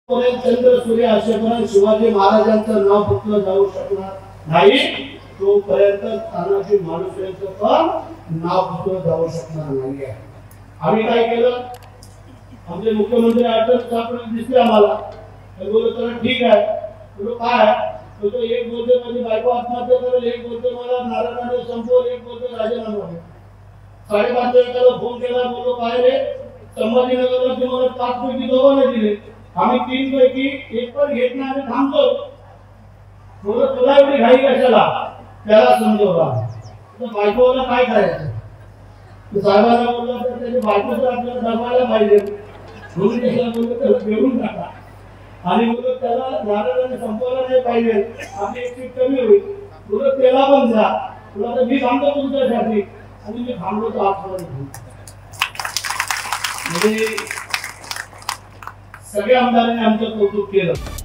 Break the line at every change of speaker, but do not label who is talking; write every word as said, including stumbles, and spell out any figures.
चंद्र सूर्य असेपर्यंत शिवाजी महाराजांचं नाव फुटलं जाऊ शकणार नाही, तोपर्यंत तानाजी मालुसरेंचं पण नाव फुटलं जाऊ शकणार नाही. आम्ही काय केलं, आमचे मुख्यमंत्री अटल सापडे दिसले आम्हाला. बोललो तर ठीक आहे. बोललो काय तो एक बोलतो माझी बायको आत्महत्या करेल, एक बोलतो मला नारायणाने संपवल, एक बोलतो राजीनामा दे. साडेपाच वाजता फोन केला. बोललो काय रे, संभाजीनगरला तुम्हाला पाच पैकी दोघांना दिले, आम्ही तीन पैकी एक पण घेत नाही, आम्ही थांबतो. बोललो तुला एवढी घाई कशाला, त्याला समजवला. तर बायकोला काय करायचं, साहेबांना बोलला तर त्याची बायकोच आपल्याला दबायला पाहिजे म्हणून त्याला बोललो त्याला घेऊन टाका. आणि बोललो त्याला नारायणाने संपवलं नाही पाहिजे, आपली एक सीट कमी होईल. बोललो त्याला पण जा, तुला तर मी थांबतो तुमच्यासाठी. आणि मी थांबलो तर आजपर्यंत. म्हणजे सगळ्या आमदारांनी आमचं कौतुक केलं.